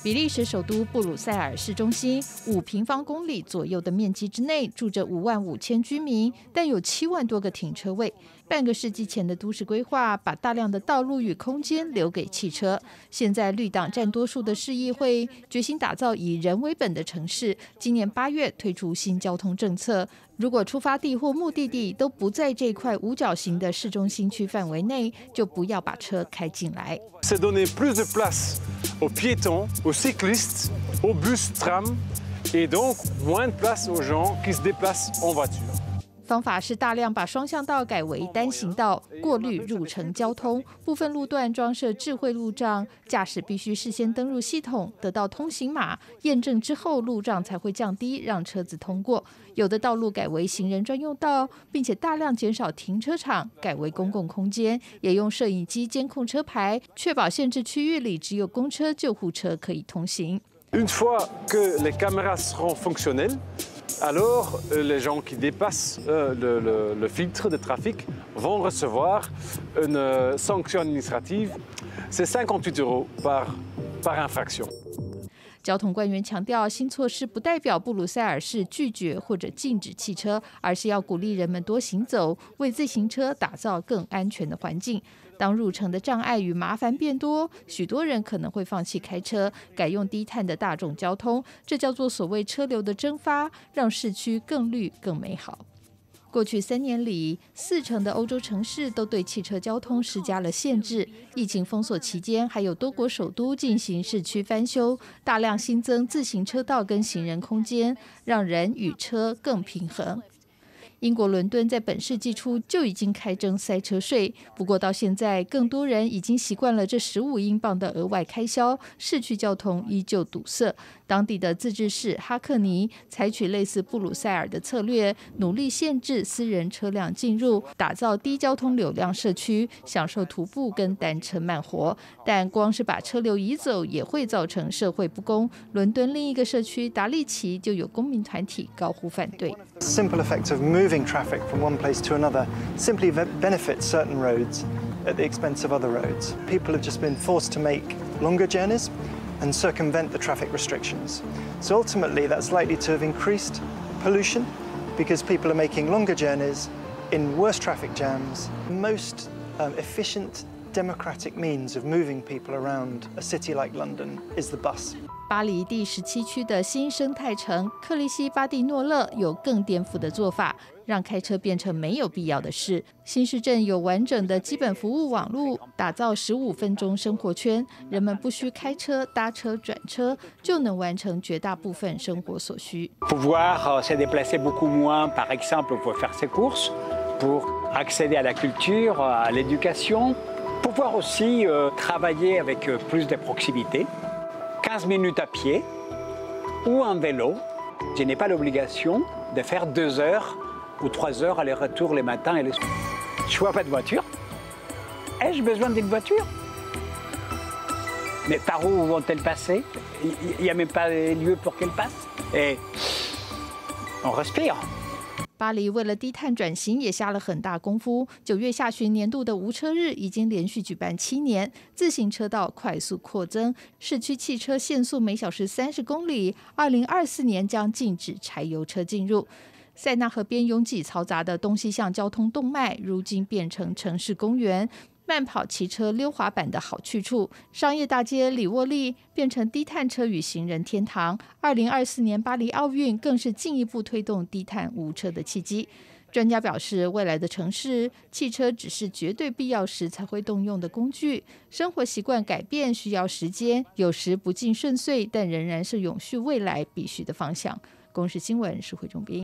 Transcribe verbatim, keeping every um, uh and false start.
比利时首都布鲁塞尔市中心五平方公里左右的面积之内，住着五万五千居民，但有七万多个停车位。半个世纪前的都市规划把大量的道路与空间留给汽车。现在绿党占多数的市议会决心打造以人为本的城市，今年八月推出新交通政策。如果出发地或目的地都不在这块五角形的市中心区范围内，就不要把车开进来。 C'est donner plus de place aux piétons, aux cyclistes, aux bus, trams, et donc moins de place aux gens qui se déplacent en voiture. 方法是大量把双向道改为单行道，过滤入城交通。部分路段装设智慧路障，驾驶必须事先登入系统，得到通行码，验证之后路障才会降低，让车子通过。有的道路改为行人专用道，并且大量减少停车场，改为公共空间，也用摄影机监控车牌，确保限制区域里只有公车、救护车可以通行。 Une fois que les caméras seront fonctionnelles, alors les gens qui dépassent le, le, le filtre de trafic vont recevoir une sanction administrative. C'est cinquante-huit euros par, par infraction. 交通官员强调，新措施不代表布鲁塞尔市拒绝或者禁止汽车，而是要鼓励人们多行走，为自行车打造更安全的环境。当入城的障碍与麻烦变多，许多人可能会放弃开车，改用低碳的大众交通，这叫做所谓车流的蒸发，让市区更绿更美好。过去三年里，四成的欧洲城市都对汽车交通施加了限制。疫情封锁期间，还有多国首都进行市区翻修，大量新增自行车道跟行人空间，让人与车更平衡。英国伦敦在本世纪初就已经开征塞车税，不过到现在，更多人已经习惯了这十五英镑的额外开销，市区交通依旧堵塞。当地的自治市哈克尼采取类似布鲁塞尔的策略，努力限制私人车辆进入，打造低交通流量社区，享受徒步跟单车慢活。但光是把车流移走，也会造成社会不公。伦敦另一个社区达利奇就有公民团体高呼反对。 Simple effect of moving traffic from one place to another simply benefits certain roads at the expense of other roads. People have just been forced to make longer journeys and circumvent the traffic restrictions. So ultimately that's likely to have increased pollution because people are making longer journeys in worse traffic jams. The most um, efficient democratic means of moving people around a city like London is the bus. 巴黎第十七区的新生态城克利西巴蒂诺勒有更颠覆的做法，让开车变成没有必要的事。新市镇有完整的基本服务网路，打造十五分钟生活圈，人们不需开车、搭车、转车，就能完成绝大部分生活所需。 Pouvoir se déplacer beaucoup moins, par exemple, pour faire ses courses, pour accéder à la culture, à l'éducation, pouvoir aussi travailler avec plus de proximité. quinze minutes à pied ou en vélo. Je n'ai pas l'obligation de faire deux heures ou trois heures aller-retour les matins et les soirs. Je vois pas de voiture. Ai-je besoin d'une voiture? Mais par où vont-elles passer? Il n'y a même pas lieu pour qu'elles passent. Et on respire. 巴黎为了低碳转型也下了很大功夫。九月下旬年度的无车日已经连续举办七年，自行车道快速扩增，市区汽车限速每小时三十公里。二零二四年将禁止柴油车进入。塞纳河边拥挤嘈杂的东西向交通动脉，如今变成城市公园。慢跑、骑车、溜滑板的好去处，商业大街里沃利变成低碳车与行人天堂。二零二四年巴黎奥运更是进一步推动低碳无车的契机。专家表示，未来的城市，汽车只是绝对必要时才会动用的工具。生活习惯改变需要时间，有时不尽顺遂，但仍然是永续未来必须的方向。公视新闻，石慧中编。